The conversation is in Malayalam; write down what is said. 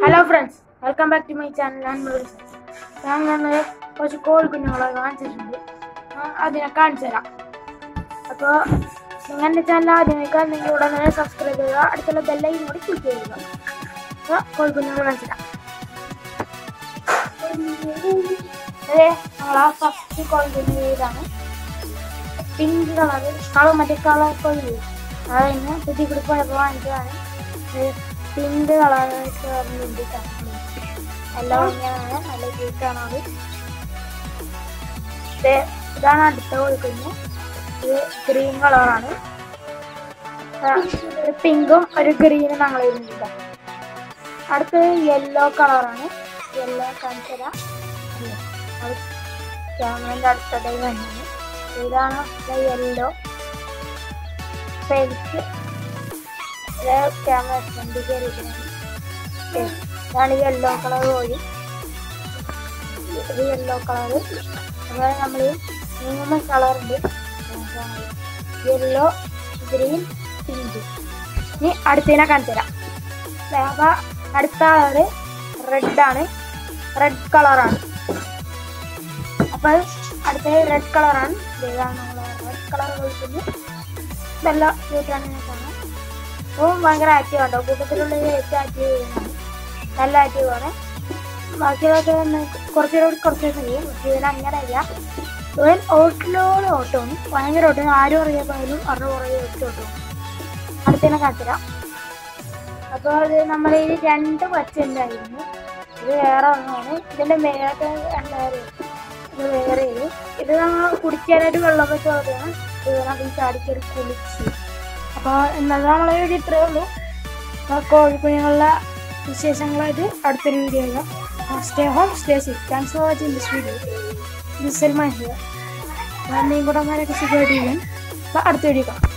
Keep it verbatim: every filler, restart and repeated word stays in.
Hello friends, welcome back to my channel and Melody. ഞാൻ ഇന്ന് കുറച്ച് കോഴിക്കുഞ്ഞുങ്ങളെ കാണിച്ചിട്ടുണ്ട്. അതിനെ കാണിച്ചു തരാം. അപ്പോൾ നിങ്ങളുടെ ചാനൽ ആദ്യമായി നിങ്ങൾ ഉടൻ തന്നെ സബ്സ്ക്രൈബ് ചെയ്യുക, അടുത്തുള്ള ബെല്ലൈക്കൺ കൂടി ക്ലിക്ക് ചെയ്യുക. അപ്പോൾ കോഴിക്കുഞ്ഞുങ്ങളെ കാണിച്ചു തരാം. അതെ, നമ്മൾ ആ ഫസ്റ്റ് കോഴിക്കുഞ്ഞ് ഇതാണ് പിങ്ക് കളർ കളർ മറ്റേ കളർ കോഴി. അതിന് പുതിയ കൂടി പോയപ്പോൾ വാങ്ങിച്ചതാണ്. പിങ്ക് കളറൊക്കെ വരുന്നുണ്ട്. എല്ലാം ഇങ്ങനെയാണ്, നല്ല കേക്കാണ് അത്. ഇതാണ് അടുത്ത കോഴിക്കുഞ്ഞ്. ഇത് ഗ്രീൻ കളറാണ്. ഒരു പിങ്കും ഒരു ഗ്രീനും ഞങ്ങൾ ഇരുന്നില്ല. അടുത്തത് യെല്ലോ കളറാണ്. യെല്ലോ കാണിച്ചു തരാം. ക്യാമറൻ്റെ അടുത്തതായി വരുന്നത് ഇതാണ് യെല്ലോ ഫേസ്. ക്യാമറ ഫ്രണ്ട് കയറിയിരിക്കുന്നത് ഇതാണ് യെല്ലോ കളർ കോഴി. ഇത് യെല്ലോ കളറ്. അതുപോലെ നമ്മൾ മൂന്ന് കളറുണ്ട്, യെല്ലോ, ഗ്രീൻ, പിങ്ക്. ഇനി അടുത്തതിനെ കാണിച്ചു തരാം. അപ്പോൾ അടുത്ത കളറ് റെഡാണ്, റെഡ് കളറാണ്. അപ്പോൾ അടുത്തത് റെഡ് കളറാണ്. ഇതാണ് നമ്മൾ റെഡ് കളർ കൊടുക്കുന്നത്. ഇതെല്ലാം വീട്ടിലാണ് ഞാൻ കാണാം. അപ്പോൾ ഭയങ്കര ആക്റ്റീവ് ഉണ്ടോ, കൂട്ടത്തിലുള്ള ഏറ്റവും ആക്റ്റീവ് ചെയ്യുന്നതാണ്, നല്ല ആക്റ്റീവാണ്. ബാക്കിയൊക്കെ കുറച്ചുകൂടി കുറച്ച് ചെയ്യും. ഇതിന് അങ്ങനെയല്ല, ഇവൻ ഓട്ടിലോട് ഓട്ടവും ഭയങ്കര ഓട്ടവും. ആരും അറിയാലും അവരുടെ പുറകെ ഒറ്റ ഓട്ടവും. അടുത്തതിനെ കാണിച്ചുതരാം. അപ്പോൾ അത് നമ്മൾ ഈ രണ്ട് പച്ചുണ്ടായിരുന്നു. ഇത് വേറെ ഒന്നാണ്. ഇതിൻ്റെ മേലത്തെ രണ്ടായിരം ഇത് വേറെ ഇത് ഇത് നമ്മൾ കുടിക്കാനായിട്ട് വെള്ളം വെച്ച് നോക്കുകയാണ്. ഇത് ഈ ചാടിക്കൊരു കുളിച്ച്. അപ്പോൾ ഇന്നത്തെ നമ്മളെ വീഡിയോ ഇത്രയേ ഉള്ളൂ. അപ്പോൾ കോഴിക്കുഞ്ഞുങ്ങളുടെ വിശേഷങ്ങളായിട്ട് അടുത്തൊരു വീഡിയോ ആകാം. Stay home, stay safe. Thanks for watching this video. This Salman here. നീ കൂടെ മാരൊക്കെ സുഖമായിട്ട് ചെയ്യാൻ. അപ്പോൾ അടുത്ത വീഡിയോ കാണാം.